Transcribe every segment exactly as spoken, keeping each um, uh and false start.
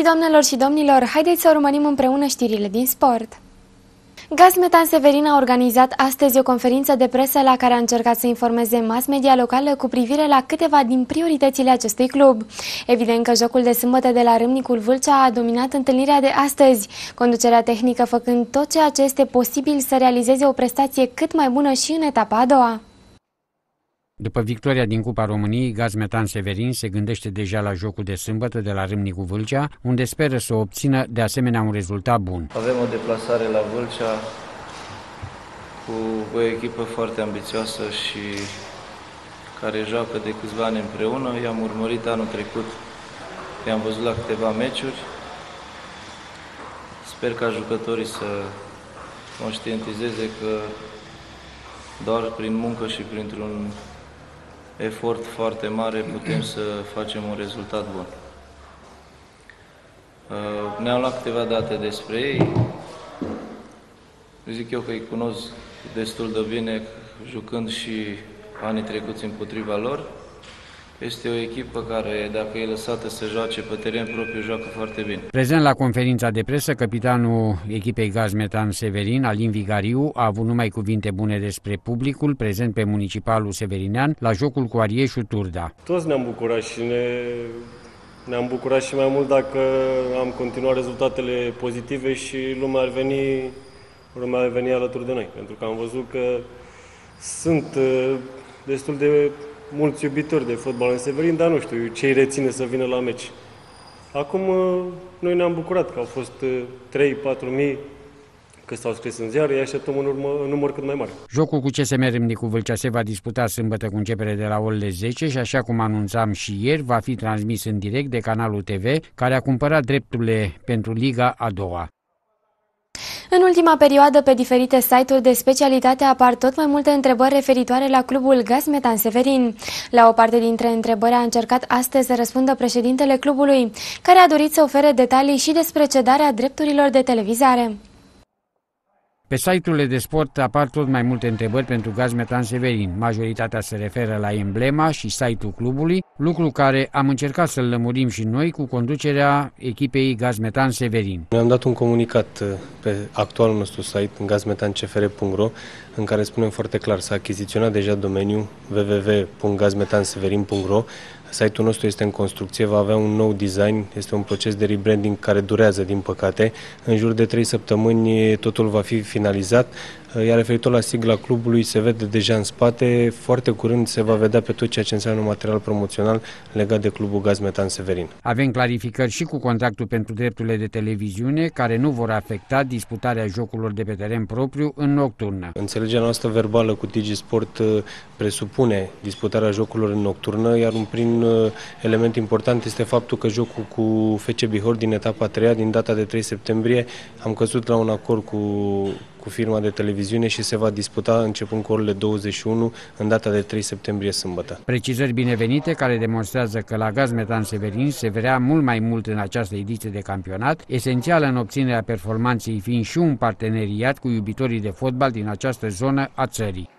doamnelor și domnilor, haideți să urmărim împreună știrile din sport. Gazmetan Severin a organizat astăzi o conferință de presă la care a încercat să informeze mass media locală cu privire la câteva din prioritățile acestui club. Evident că jocul de sâmbătă de la Râmnicul Vâlcea a dominat întâlnirea de astăzi, conducerea tehnică făcând tot ceea ce este posibil să realizeze o prestație cât mai bună și în etapa a doua. După victoria din Cupa României, Gazmetan Severin se gândește deja la jocul de sâmbătă de la Râmnicu Vâlcea, unde speră să obțină de asemenea un rezultat bun. Avem o deplasare la Vâlcea cu o echipă foarte ambițioasă și care joacă de câțiva ani împreună. I-am urmărit anul trecut, i-am văzut la câteva meciuri. Sper ca jucătorii să conștientizeze că doar prin muncă și printr-un efort foarte mare putem să facem un rezultat bun. Ne-am luat câteva date despre ei. Zic eu că îi cunosc destul de bine, jucând și anii trecuți împotriva lor. Este o echipă care, dacă e lăsată să joace pe teren propriu, joacă foarte bine. Prezent la conferința de presă, capitanul echipei Gazmetan Severin, Alin Vigariu, a avut numai cuvinte bune despre publicul prezent pe municipalul severinean la jocul cu Arieșul Turda. Toți ne-am bucurat și ne, ne-am bucurat și mai mult dacă am continuat rezultatele pozitive și lumea ar veni, lumea ar veni alături de noi. Pentru că am văzut că sunt destul de mulți iubitori de fotbal în Severin, dar nu știu ce îi reține să vină la meci. Acum noi ne-am bucurat că au fost trei patru mii, că s-au scris în ziare, îi așteptăm un, urmă, un număr cât mai mare. Jocul cu C S M Râmnicu Vâlcea se va disputa sâmbătă cu începere de la orele zece și, așa cum anunțam și ieri, va fi transmis în direct de canalul T V, care a cumpărat drepturile pentru Liga a doua. În ultima perioadă, pe diferite site-uri de specialitate apar tot mai multe întrebări referitoare la clubul Gazmetan Severin. La o parte dintre întrebări a încercat astăzi să răspundă președintele clubului, care a dorit să ofere detalii și despre cedarea drepturilor de televizare. Pe site-urile de sport apar tot mai multe întrebări pentru Gazmetan Severin. Majoritatea se referă la emblema și site-ul clubului, lucru care am încercat să-l lămurim și noi cu conducerea echipei Gazmetan Severin. Ne-am dat un comunicat pe actualul nostru site, gazmetan c f r punct r o, în care spunem foarte clar: s-a achiziționat deja domeniul w w w punct gazmetan severin punct r o. Site-ul nostru este în construcție, va avea un nou design, este un proces de rebranding care durează, din păcate. În jur de trei săptămâni totul va fi finalizat, iar referitor la sigla clubului se vede deja în spate. Foarte curând se va vedea pe tot ceea ce înseamnă material promoțional legat de clubul Gazmetan Severin. Avem clarificări și cu contractul pentru drepturile de televiziune, care nu vor afecta disputarea jocurilor de pe teren propriu în nocturnă. Înțelegerea noastră verbală cu DigiSport presupune disputarea jocurilor în nocturnă, iar un prim element important este faptul că jocul cu F C Bihor din etapa a treia, din data de trei septembrie, am căzut la un acord cu, cu firma de televiziune și se va disputa începând cu orele douăzeci și unu în data de trei septembrie, sâmbătă. Precizări binevenite care demonstrează că la Gazmetan Severin se vrea mult mai mult în această ediție de campionat, esențială în obținerea performanței fiind și un parteneriat cu iubitorii de fotbal din această zonă a țării.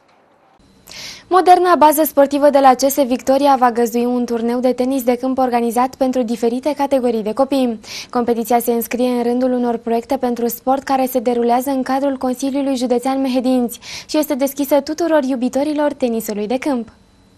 Moderna bază sportivă de la C S Victoria va găzdui un turneu de tenis de câmp organizat pentru diferite categorii de copii. Competiția se înscrie în rândul unor proiecte pentru sport care se derulează în cadrul Consiliului Județean Mehedinți și este deschisă tuturor iubitorilor tenisului de câmp.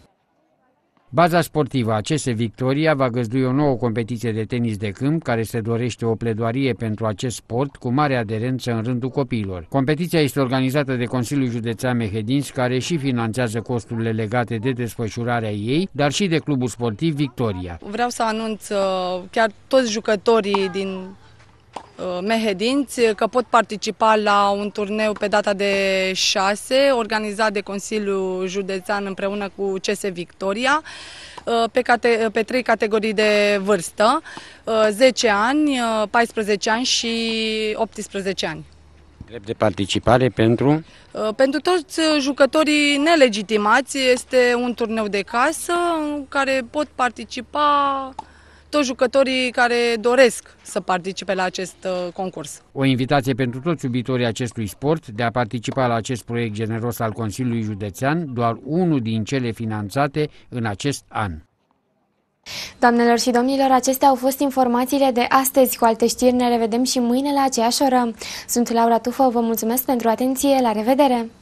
Baza sportivă a C S Victoria va găzdui o nouă competiție de tenis de câmp care se dorește o pledoarie pentru acest sport cu mare aderență în rândul copiilor. Competiția este organizată de Consiliul Județean Mehedinți, care și finanțează costurile legate de desfășurarea ei, dar și de clubul sportiv Victoria. Vreau să anunț chiar toți jucătorii din Mehedinți că pot participa la un turneu pe data de șase, organizat de Consiliul Județean împreună cu C S Victoria, pe, cate pe trei categorii de vârstă, zece ani, paisprezece ani și optsprezece ani. Drept de participare pentru? Pentru toți jucătorii nelegitimați este un turneu de casă în care pot participa toți jucătorii care doresc să participe la acest uh, concurs. O invitație pentru toți iubitorii acestui sport de a participa la acest proiect generos al Consiliului Județean, doar unul din cele finanțate în acest an. Doamnelor și domnilor, acestea au fost informațiile de astăzi. Cu alte știri ne revedem și mâine la aceeași oră. Sunt Laura Tufă, vă mulțumesc pentru atenție, la revedere!